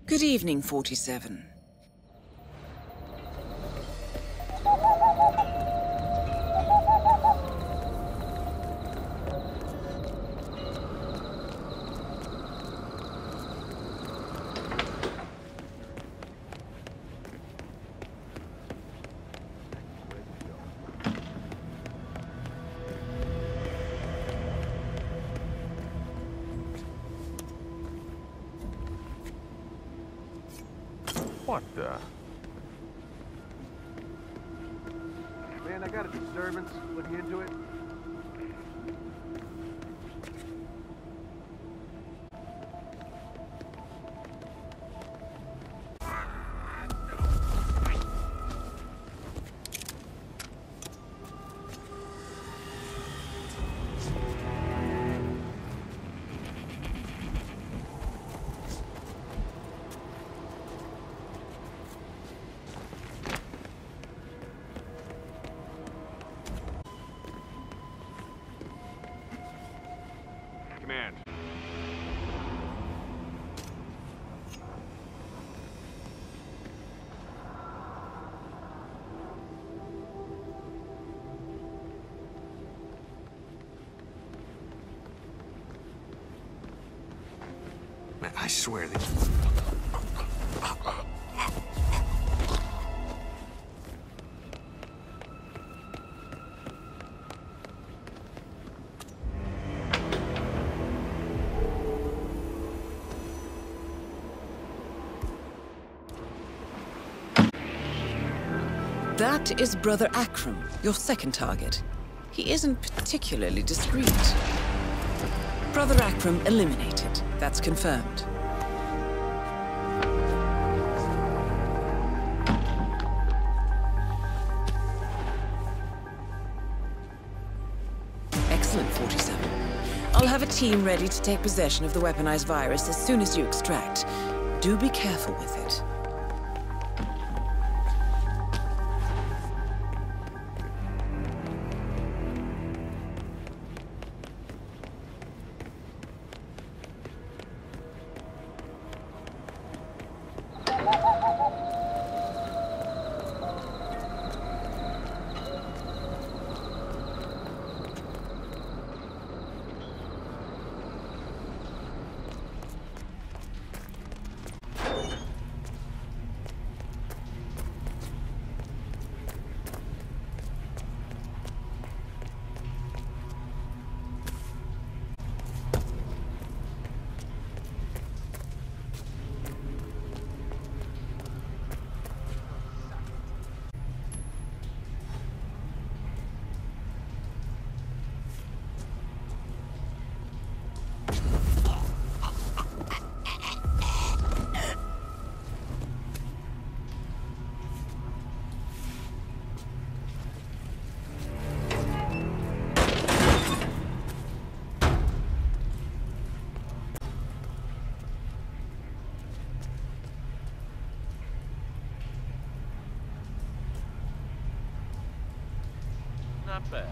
Good evening, 47. What the? Man, I got a disturbance looking into it. Command. Man, I swear that... That is Brother Akram, your second target. He isn't particularly discreet. Brother Akram eliminated. That's confirmed. Excellent, 47. I'll have a team ready to take possession of the weaponized virus as soon as you extract. Do be careful with it. Not bad.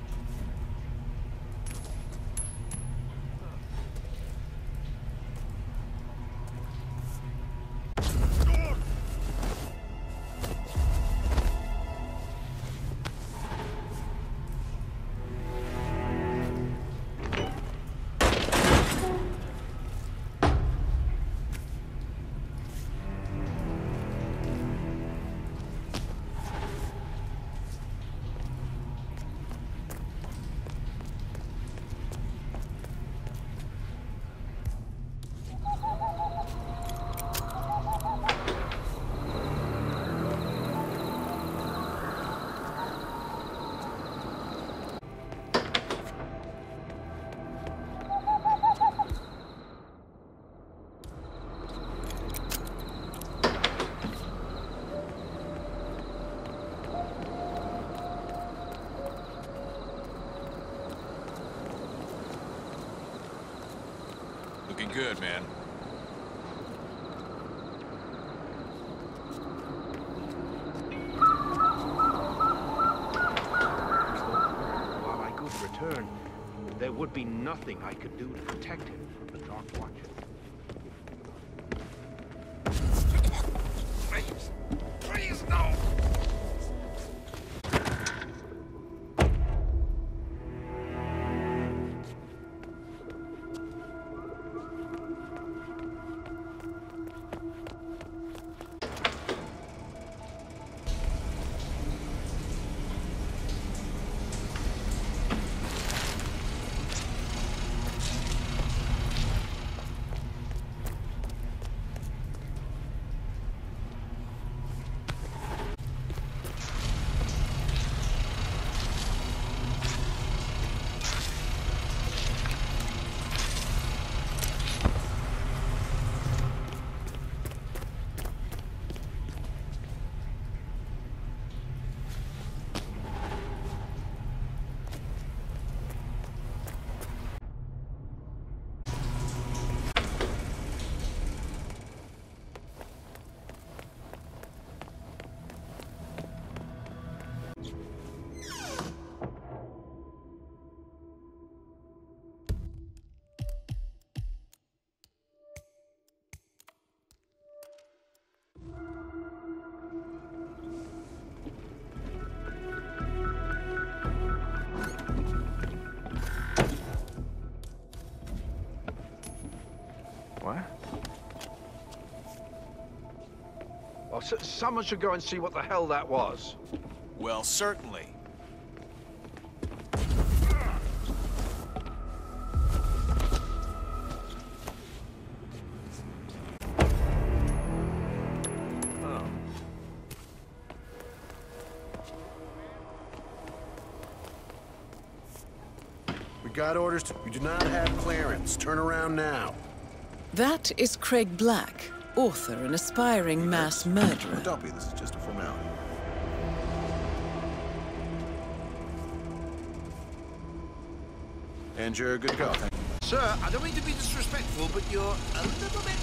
Looking good, man. While I could return, there would be nothing I could do to protect him from the Dark Watch. What? Well, someone should go and see what the hell that was. Well, certainly. We got orders you do not have clearance. Turn around now. That is Craig Black, author and aspiring mass murderer. Don't be, this is just a formality. And you're good to go. Sir, I don't mean to be disrespectful, but you're a little bit...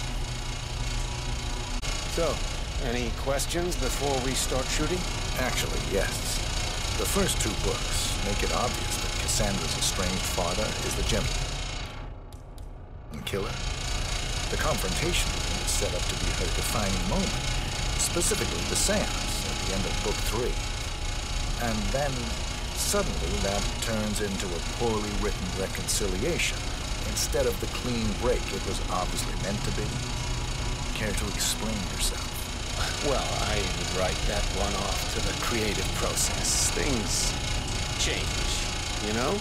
So, any questions before we start shooting? Actually, yes. The first two books make it obvious that Cassandra's estranged father is the gentleman. And killer. The confrontation is set up to be her defining moment, specifically the seance at the end of Book 3. And then, suddenly, that turns into a poorly written reconciliation, instead of the clean break it was obviously meant to be. Care to explain yourself? Well, I would write that one off to the creative process. Things change, you know?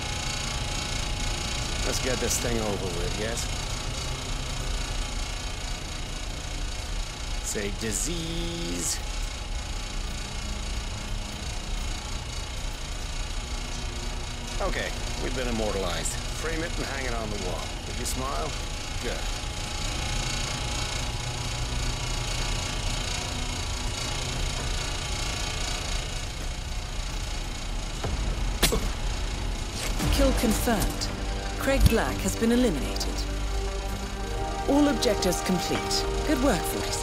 Let's get this thing over with, yes? Say disease. Okay, we've been immortalized. Frame it and hang it on the wall. Did you smile? Good. Kill confirmed. Craig Black has been eliminated. All objectives complete. Good work, 47.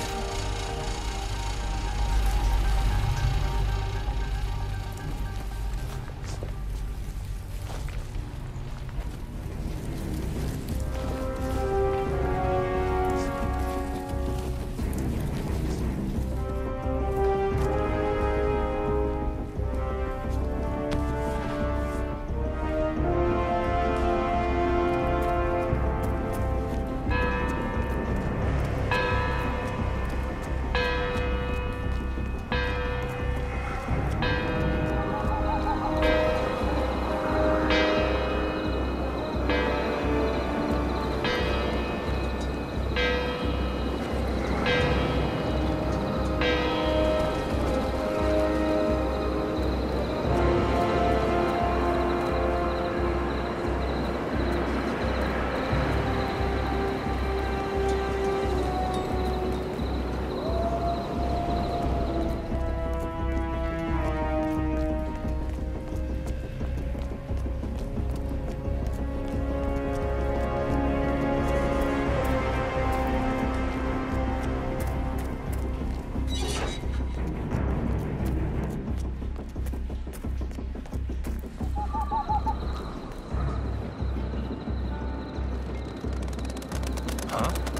Huh?